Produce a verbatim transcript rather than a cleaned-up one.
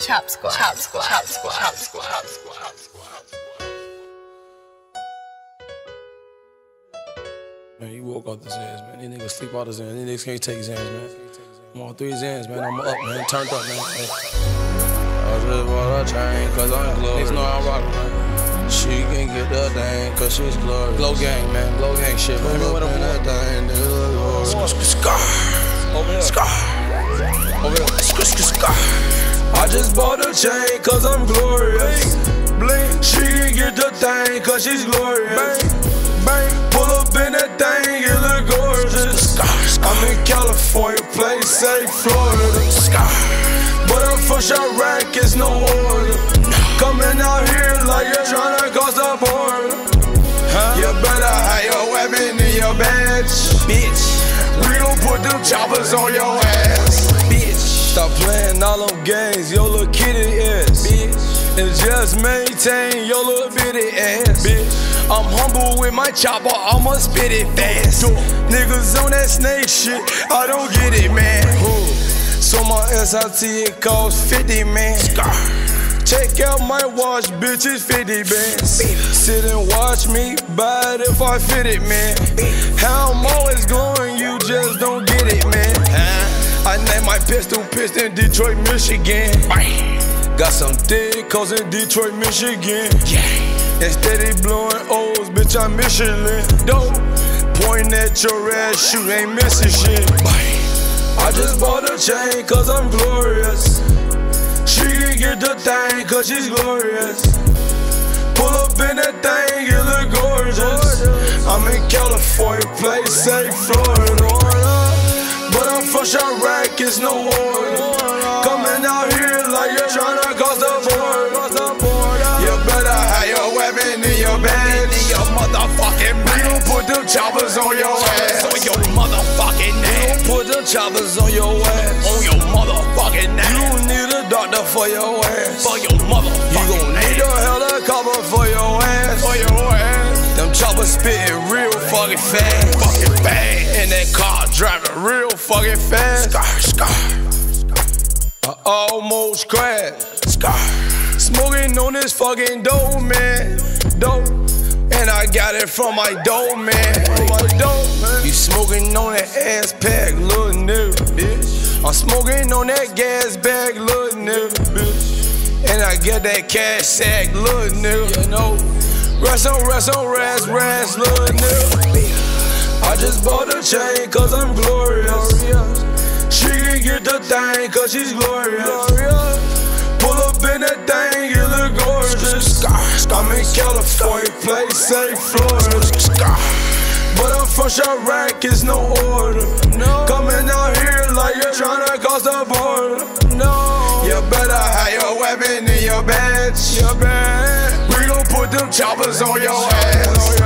Chop Squad. Chop Squad. Chop Squad. Chop Squad. Chop Squad. Chop Squad. Man, you woke off the Zans, man. These niggas sleep out the Zans. These niggas can't take Zans, man. I'm on three Zans, man. I'm up, man. Turned up, man. Hey. I just want a chain, cause I'm glorious. Niggas know I'm rockin', man. She can get the thing, cause she's glorious. Glow gang, man. Glow gang shit, man. Put me with that thing, nigga. Scar. Over there. Scar. Over there. Scar, scar, scar. I just bought a chain, cause I'm glorious. Bling. She can get the thing, cause she's glorious. Bang. Bang. Pull up in that thing, it look gorgeous. I'm in California, play safe, Florida. But I'm from Chirac, it's no order. Coming out here like you're tryna cross the border. Huh? You better have your weapon in your badge, bitch. We gon' put them choppers on your ass, bitch. Stop playing all them games, your little kitty ass, bitch. And just maintain your little bitty ass, bitch. I'm humble with my chopper, I'ma spit it fast. Niggas on that snake shit, I don't get it, man. So my S I T, it costs fifty, man. Check out my watch, bitch, it's fifty bands. Sit and watch me buy it if I fit it, man. How I'm always going, you just don't get it, man. I named my pistol Piston, Detroit, Michigan. Got some thick cause in Detroit, Michigan. Instead of blowing O's, bitch, I'm Michelin. Dope, point at your ass, shoot, ain't missing shit. I just bought a chain cause I'm glorious. She can get the thing cause she's glorious. Pull up in that thing, it look gorgeous. I'm in California, play safe, Florida. But I'm from Chirac, it's no order. Coming out here like you're tryna cross the border. You better have your weapon in your bag, in your motherfucking bag. We gon' put them choppers on your ass, on your motherfucking ass. We gon' put them choppers on your ass, on your motherfucking ass. You don't need a doctor for your ass, for your motherfucking ass. You gon' need a helicopter for your ass, for your ass. Them choppers spittin' real fucking fast, fucking fast. And that car driving real fucking fast. Scar, scar. I almost crashed. Scar. Smoking on this fucking dope, man. Dope. And I got it from my dope, man. From my dope, man. You smoking on that ass pack, little nigga, bitch. I'm smoking on that gas bag, little nigga, bitch. And I get that cash sack, little nigga, you know. Rest on, rest on, rest, rest, little nigga. I just bought a chain cause I'm glorious. She can get the thing cause she's glorious. Pull up in that thing, it look gorgeous. I'm in California, play safe, Florida. But I'm from Chirac, it's no order. Coming out here like you're tryna cross the border. You better have your weapon in your badge. We gon' put them choppers on your ass.